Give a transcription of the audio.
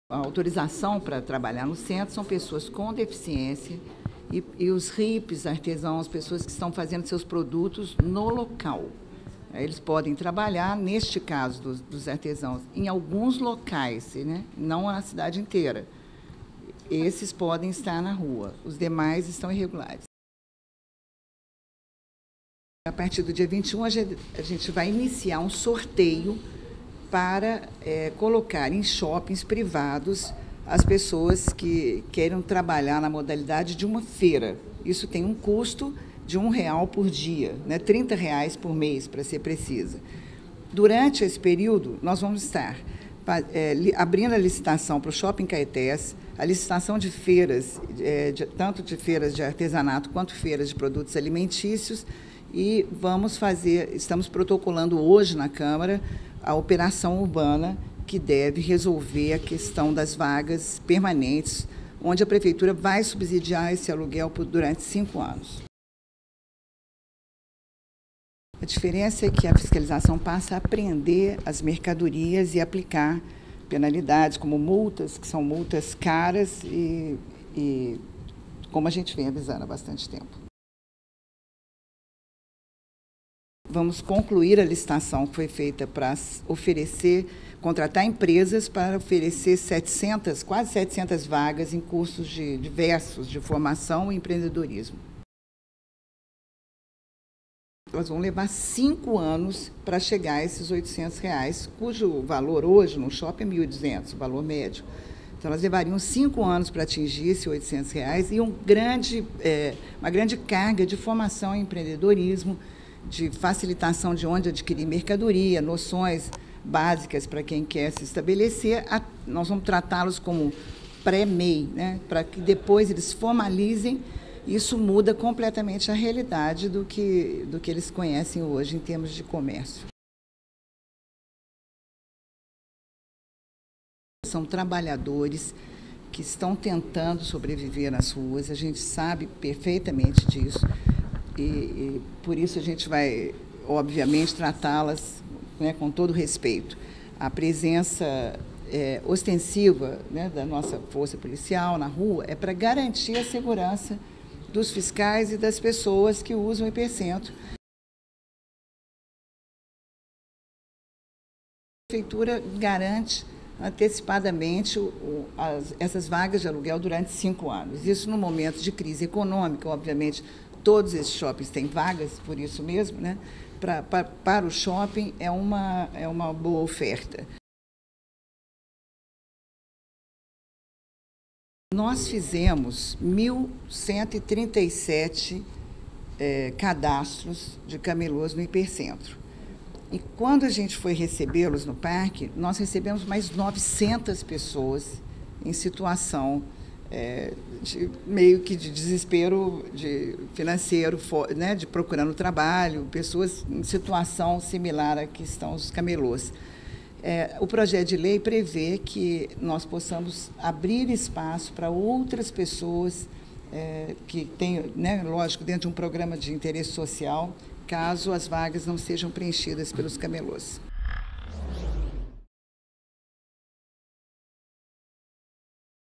A autorização para trabalhar no centro são pessoas com deficiência e os hippies, artesãos, pessoas que estão fazendo seus produtos no local. Eles podem trabalhar, neste caso dos artesãos, em alguns locais, né? Não na cidade inteira. Esses podem estar na rua, os demais estão irregulares. A partir do dia 21, a gente vai iniciar um sorteio para colocar em shoppings privados as pessoas que queiram trabalhar na modalidade de uma feira. Isso tem um custo de R$1 por dia, né? R$30 por mês, para ser precisa. Durante esse período, nós vamos estar abrindo a licitação para o Shopping Caetés, a licitação de feiras, tanto de feiras de artesanato quanto feiras de produtos alimentícios, e estamos protocolando hoje na Câmara a operação urbana que deve resolver a questão das vagas permanentes, onde a Prefeitura vai subsidiar esse aluguel durante 5 anos. A diferença é que a fiscalização passa a apreender as mercadorias e aplicar penalidades, como multas, que são multas caras e como a gente vem avisando há bastante tempo. Vamos concluir a licitação que foi feita para contratar empresas para oferecer quase 700 vagas em cursos diversos de formação e empreendedorismo. Nós vamos levar 5 anos para chegar a esses R$800, cujo valor hoje no shopping é R$1.200, o valor médio. Então, nós levaríamos 5 anos para atingir esses R$800 e uma grande carga de formação em empreendedorismo, de facilitação de onde adquirir mercadoria, noções básicas para quem quer se estabelecer. Nós vamos tratá-los como pré-MEI, né, para que depois eles formalizem. Isso muda completamente a realidade do que eles conhecem hoje em termos de comércio. São trabalhadores que estão tentando sobreviver nas ruas, a gente sabe perfeitamente disso. E por isso a gente vai, obviamente, tratá-las, né, com todo respeito. A presença ostensiva, né, da nossa força policial na rua é para garantir a segurança dos fiscais e das pessoas que usam o hipercentro. A Prefeitura garante antecipadamente essas vagas de aluguel durante 5 anos. Isso no momento de crise econômica, obviamente. Todos esses shoppings têm vagas, por isso mesmo, né? Para o shopping é uma boa oferta. Nós fizemos 1.137 cadastros de camelôs no hipercentro. E quando a gente foi recebê-los no parque, nós recebemos mais 900 pessoas em situação meio que de desespero financeiro, né, de procurando trabalho, pessoas em situação similar a que estão os camelôs. O projeto de lei prevê que nós possamos abrir espaço para outras pessoas que têm, né, lógico, dentro de um programa de interesse social, caso as vagas não sejam preenchidas pelos camelôs.